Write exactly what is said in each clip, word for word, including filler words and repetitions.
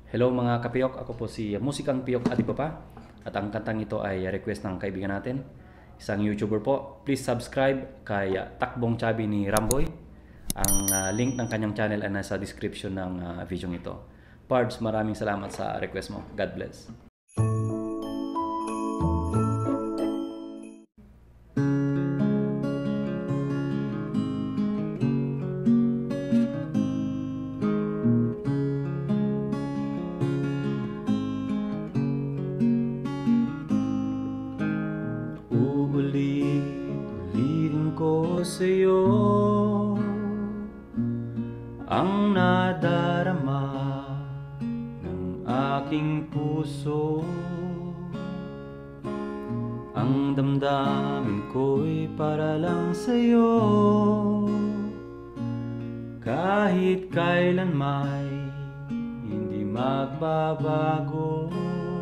Hello mga kapiyok, ako po si Musikang Piyok Adipapa at ang kantang ito ay request ng kaibigan natin, isang YouTuber po. Please subscribe kay Takbong Chabi ni Ramboy. Ang uh, link ng kanyang channel ay nasa description ng uh, video ito. Pards, maraming salamat sa request mo. God bless. Uulit-ulitin ko sa'yo ang nadarama ng aking puso. Ang damdamin ko'y para lang sa'yo, kahit kailan may hindi magbabago.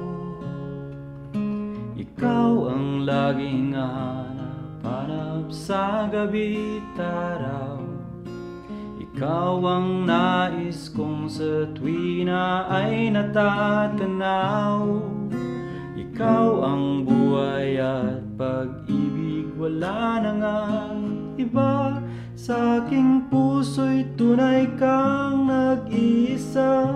Ikaw ang laging hanap-hanap sa gabi't araw. Ikaw ang nais kong sa tuwina ay natatanaw. Ikaw ang buhay at pag-ibig, wala na ngang iba. Sa aking puso'y tunay kang nag-iisa.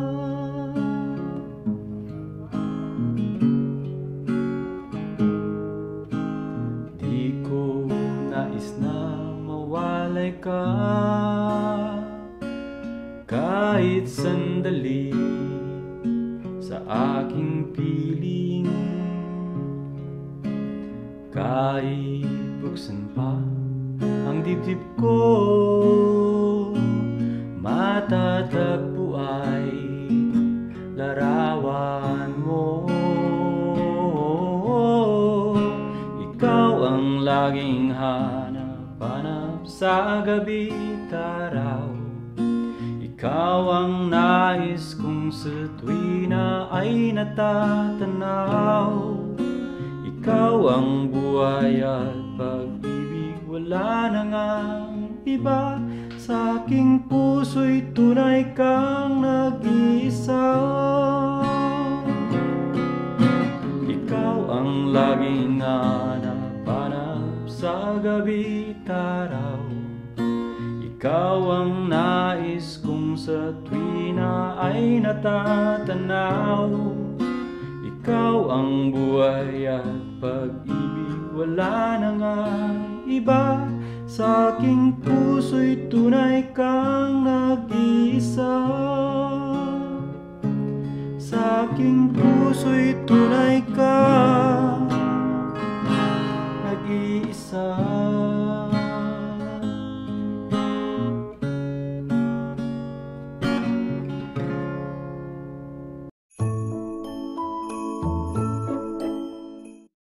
Nais na mawalay ka kahit sandali sa aking piling. Kahit buksan pa ang dibdib ko, matatagpo ay larawan mo. Ikaw ang laging hanap-hanap sa gabi't araw. Ikaw ang nais kong sa tuwina ay natatanaw. Ikaw ang buhay at pag-ibig, wala na ngang iba. Sa aking puso'y tunay kang nag-iisa. Ikaw ang laging hanap-hanap sa gabi't araw. Ikaw ang nais kong sa tuwina ay natatanaw. Ikaw ang buhay at pag-ibig, wala na ngang iba. Sa aking puso'y tunay kang nag-iisa. Sa aking puso'y tunay kang